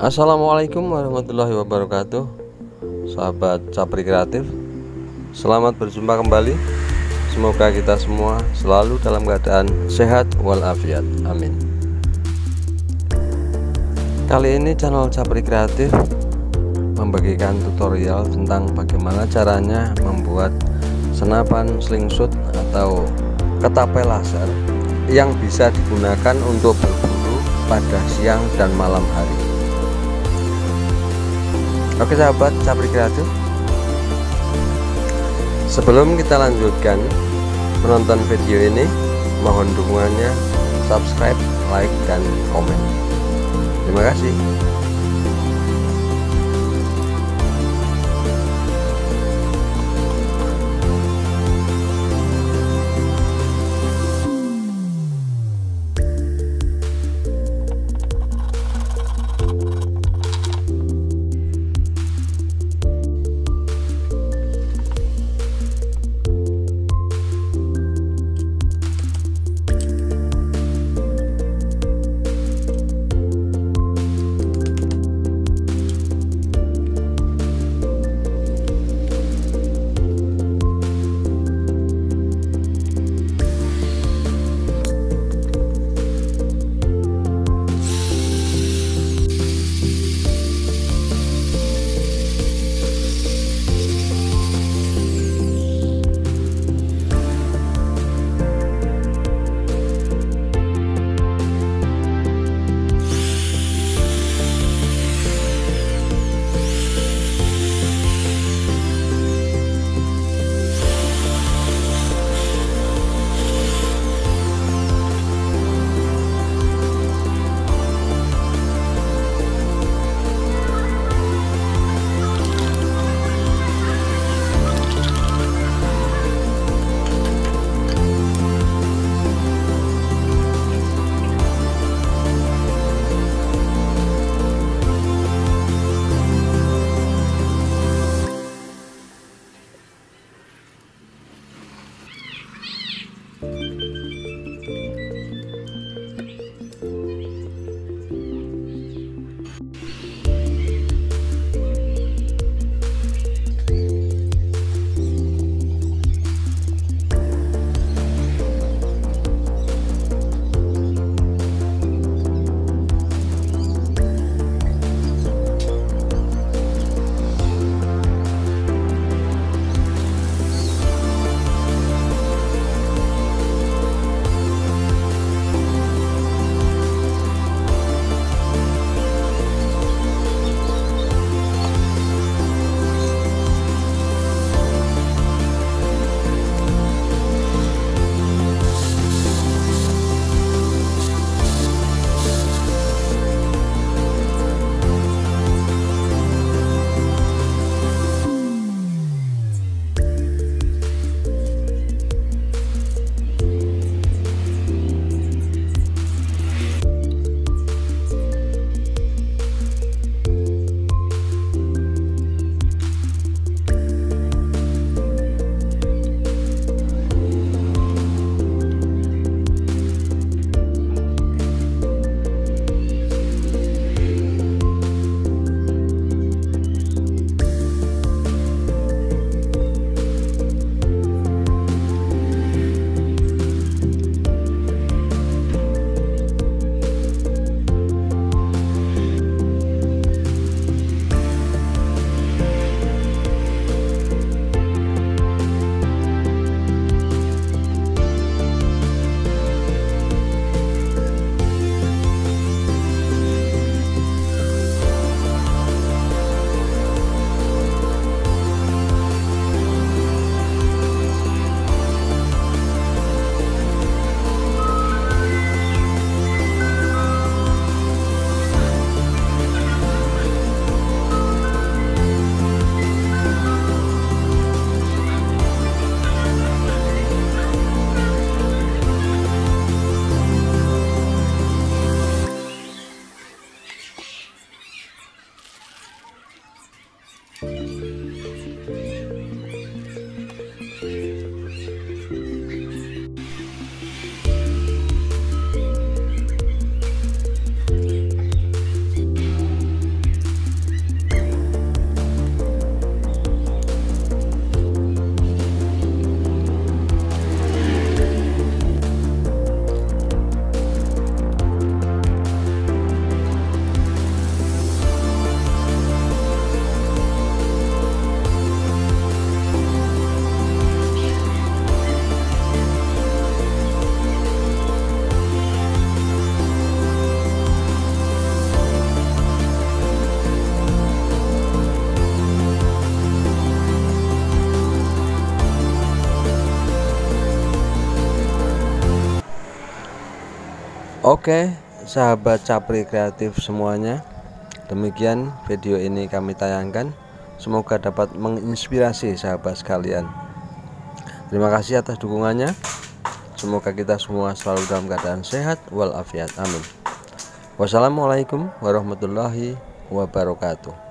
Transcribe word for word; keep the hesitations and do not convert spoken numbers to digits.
Assalamualaikum warahmatullahi wabarakatuh, sahabat Capri Kreatif. Selamat berjumpa kembali. Semoga kita semua selalu dalam keadaan sehat walafiat, amin. Kali ini channel Capri Kreatif membagikan tutorial tentang bagaimana caranya membuat senapan slingshot atau ketapel laser yang bisa digunakan untuk berburu pada siang dan malam hari. Oke sahabat Capri Kreatif, sebelum kita lanjutkan menonton video ini, mohon dukungannya, subscribe, like, dan komen. Terima kasih. Oke, sahabat Capri Kreatif semuanya, demikian video ini kami tayangkan. Semoga dapat menginspirasi sahabat sekalian. Terima kasih atas dukungannya. Semoga kita semua selalu dalam keadaan sehat walafiat. Amin. Wassalamualaikum warahmatullahi wabarakatuh.